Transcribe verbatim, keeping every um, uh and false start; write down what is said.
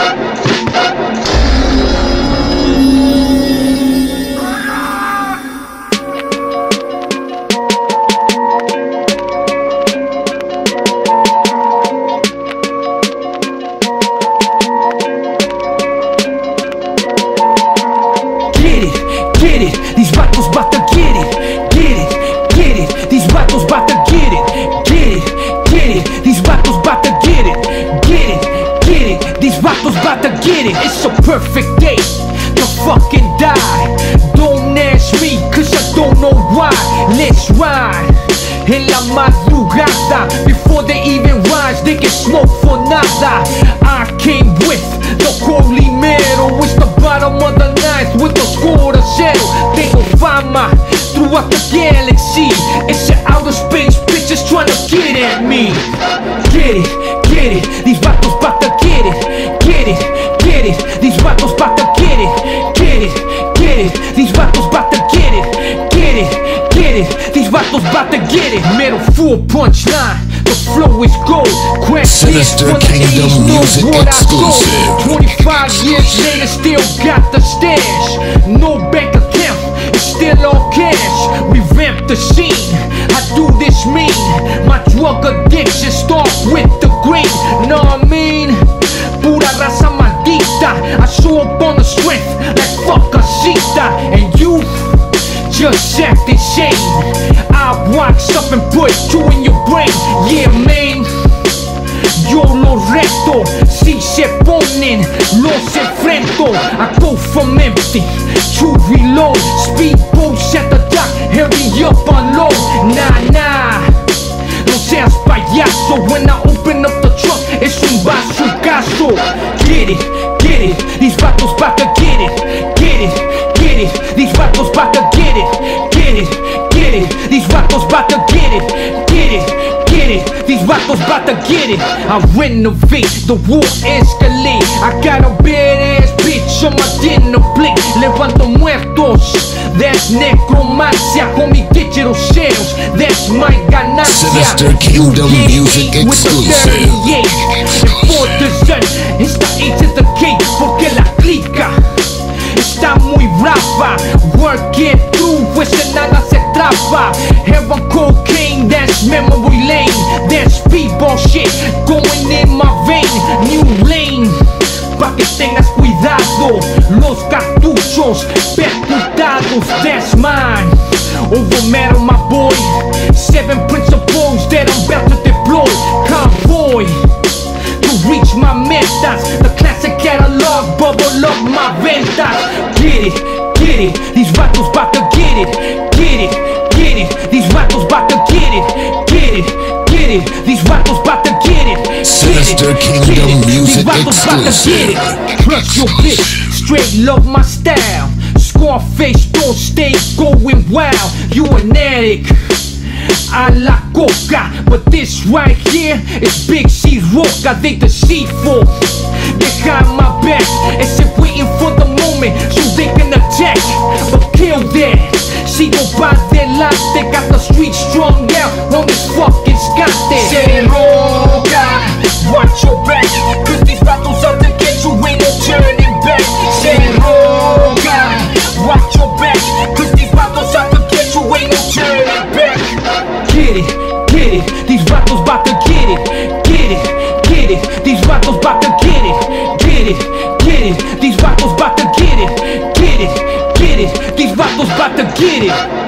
Get it, these vatos bout to get it. Get it, get it, these vatos bout to get it. Get it, get it, these vatos bout to get it. Get it, get it, these vatos bout to get it. It's a perfect day to fucking die. Don't ask me, cause I don't know why. Let's ride en la madrugada. Before they even rise, they can smoke for nada. I came with the holy metal. It's the bottom of the ninth with the score to settle. Tengo fama throughout the galaxy. It's the outer space bitches trying to get at me. Get it, get it, these vatos bout to get it. Get it, get it, these vatos bout to get it. Get it, get it, these vatos bout to get it. Get it, get it, these vatos bout to get it. Metal full punchline, the flow is gold. Sinister Kingdom Music exclusive. Twenty-five years later, still got the stash. No bank account, it's still all cash. We vamp the scene, I do this mean. My drug addiction start with the green. Know what I mean? Pura raza maldita. I show up on the strength like fuck a cita. And you just act insane. I wax up and put you in your brain. Yeah, man. Yo lo reto, si se ponen, los enfrento. I go from empty to reload. Speedboats at the dock, hurry up, unload. Nah, nah, no seas payaso. When I open up the truck, es un bazucazo. Get it, get it, these vatos bout to get it. Get it, get it, these vatos bout to get it. Get it, get it, these vatos bout to get it. Get it, get it, these vatos bout to get it. I renovate, the war escalate. I got a badass bitch on my dinner plate. Levanto muertos, that's necromancia. Homie, digital sales, that's my ganancia. Sinister Kingdom Music exclusive. For dessert, está hecha the cake porque la clica está muy brava. Work it through, pues en nada se traba. Heroin cocaine, that's memory lane. That's speedball shit going in my vein. New lane, pa' que tengas cuidado. Los cartuchos percutados, that's mine. Over metal, my boy. Seven principles that I'm about to deploy. Convoy to reach my metas. The classic catalog, bubble up my ventas. Get it, get it, these vatos bout to get it. Get it, get it, these vatos bout to get it. Get it, get it, these vatos bout to get it. Sinister Kingdom Music exclusive. Plus your bitch, straight love my style. Scarface don't stay going wild. You an addict a la coca, but this right here is Big C Roca. They deceitful behind my back, as if waiting for the moment so they can attack, but kill that. Sigo pa' delante, got the streets strung out on this fucking scante. Se roca, watch your back, cause these battles out to get you, ain't no turning back. Se roca, watch your back, cause these battles out to get you, ain't no turning back. Get it, get it, these vatos bout to get it. Get it, get it, these vatos bout to get it. Get it, get it, these vatos bout to get it. Get it, get it, these vatos bout to get it.